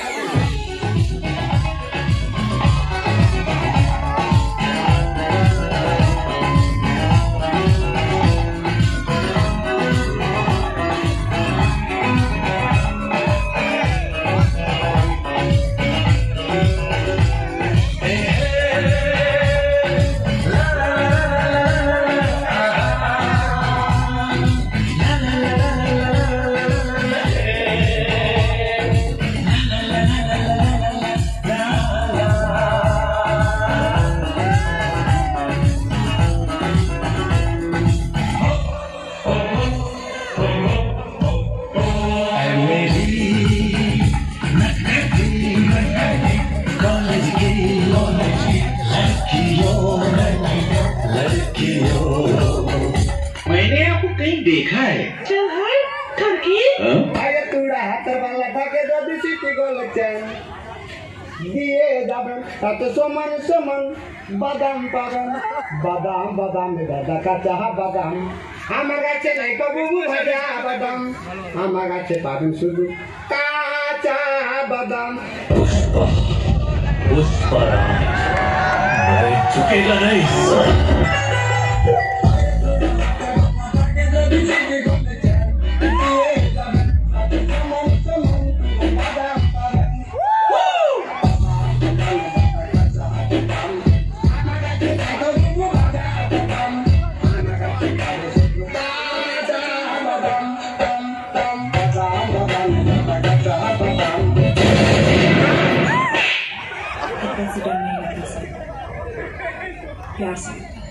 मैंने आपको कहीं देखा है। चल है ठरकी आगे तूड़ा हाथ वाला ठाके दो दिसी को लचन दिए दाबन तो सोमन सोमन बादाम पागन बादाम बादाम दादा का चाह बादाम हमारा चे नहीं को बुबु भजा बादाम हमारा चे पागन सुदु काचा बादाम पुष्पराज मर चुकेगा नहीं। प्रेसिडेंट नहीं प्यार से